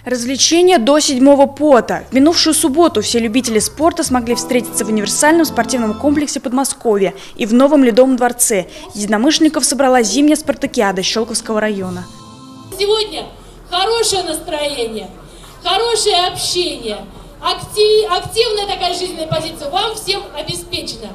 Развлечения до седьмого пота. В минувшую субботу все любители спорта смогли встретиться в универсальном спортивном комплексе Подмосковья и в новом Ледовом дворце. Единомышленников собрала зимняя спартакиада Щелковского района. Сегодня хорошее настроение, хорошее общение, активная такая жизненная позиция вам всем обеспечена.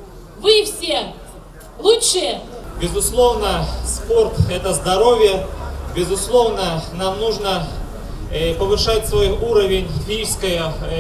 Вы все лучшие. Безусловно, спорт – это здоровье. Безусловно, нам нужно повышать свой уровень физической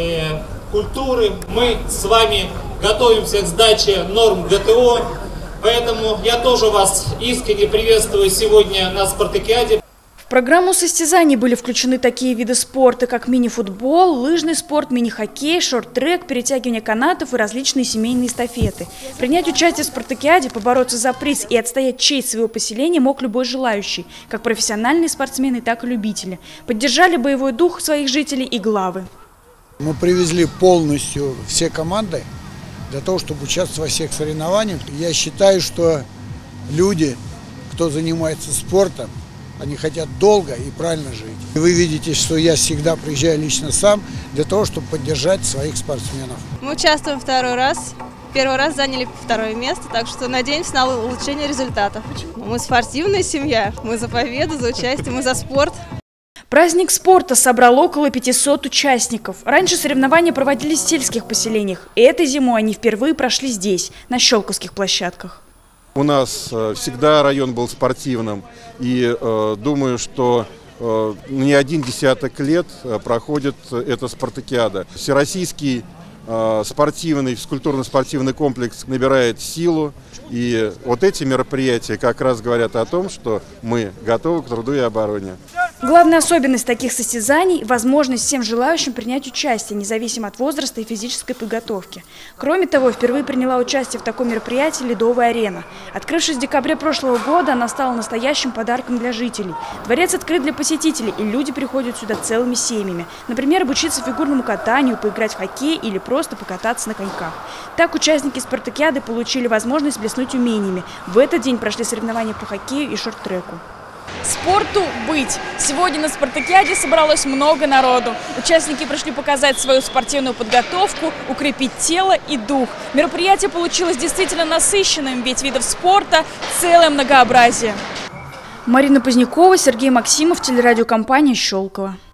культуры. Мы с вами готовимся к сдаче норм ГТО, поэтому я тоже вас искренне приветствую сегодня на спартакиаде. В программу состязаний были включены такие виды спорта, как мини-футбол, лыжный спорт, мини-хоккей, шорт-трек, перетягивание канатов и различные семейные эстафеты. Принять участие в спартакиаде, побороться за приз и отстоять честь своего поселения мог любой желающий, как профессиональные спортсмены, так и любители. Поддержали боевой дух своих жителей и главы. Мы привезли полностью все команды для того, чтобы участвовать во всех соревнованиях. Я считаю, что люди, кто занимается спортом, они хотят долго и правильно жить. И вы видите, что я всегда приезжаю лично сам для того, чтобы поддержать своих спортсменов. Мы участвуем второй раз. Первый раз заняли второе место, так что надеемся на улучшение результатов. Мы спортивная семья, мы за победу, за участие, мы за спорт. Праздник спорта собрал около 500 участников. Раньше соревнования проводились в сельских поселениях. И этой зимой они впервые прошли здесь, на щелковских площадках. У нас всегда район был спортивным, и думаю, что не один десяток лет проходит эта спартакиада. Всероссийский спортивный, физкультурно-спортивный комплекс набирает силу, и вот эти мероприятия как раз говорят о том, что мы готовы к труду и обороне. Главная особенность таких состязаний – возможность всем желающим принять участие, независимо от возраста и физической подготовки. Кроме того, впервые приняла участие в таком мероприятии «Ледовая арена». Открывшись в декабре прошлого года, она стала настоящим подарком для жителей. Дворец открыт для посетителей, и люди приходят сюда целыми семьями. Например, обучиться фигурному катанию, поиграть в хоккей или просто покататься на коньках. Так участники спартакиады получили возможность блеснуть умениями. В этот день прошли соревнования по хоккею и шорт-треку. Спорту быть! Сегодня на спартакиаде собралось много народу. Участники пришли показать свою спортивную подготовку, укрепить тело и дух. Мероприятие получилось действительно насыщенным, ведь видов спорта целое многообразие. Марина Позднякова, Сергей Максимов, телерадиокомпания «Щелково».